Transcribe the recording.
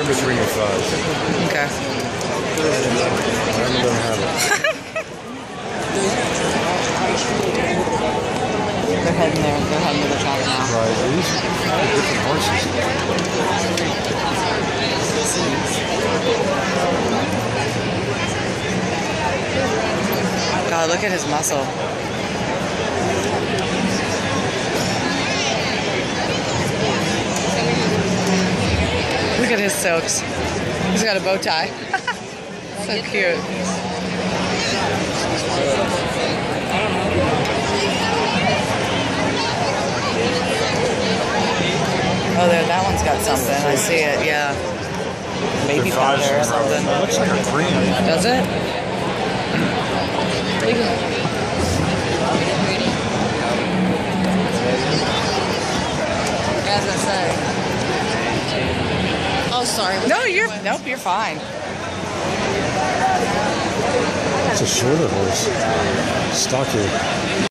Just ring of 5. Okay. I'm gonna have it. They're heading there. They're heading to the track now. Right. These are different horses. God, look at his muscle. Look at his silks. He's got a bow tie. So cute. Oh, there, that one's got something. I see it, yeah. Baby powder or something. It looks like a cream. Does it? As I say. Oh, sorry. No, nope, you're fine. It's a shorter horse. Stockier.